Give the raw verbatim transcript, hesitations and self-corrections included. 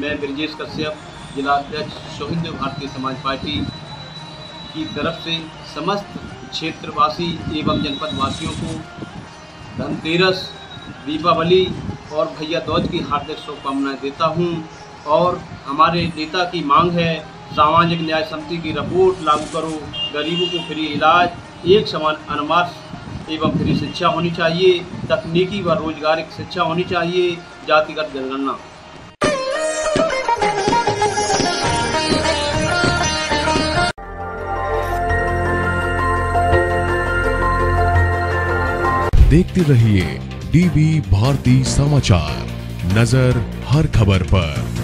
मैं ब्रजेश कश्यप, जिला अध्यक्ष शहीद भारतीय समाज पार्टी की तरफ से समस्त क्षेत्रवासी एवं जनपद वासियों को धनतेरस, दीपावली और भैया दूज की हार्दिक शुभकामनाएं देता हूं। और हमारे नेता की मांग है, सामाजिक न्याय समिति की रिपोर्ट लागू करो, गरीबों को फ्री इलाज, एक समान अनामत एवं फ्री शिक्षा होनी चाहिए, तकनीकी व रोजगारिक शिक्षा होनी चाहिए, जातिगत जनगणना। देखते रहिए डीवी भारती समाचार, नजर हर खबर पर।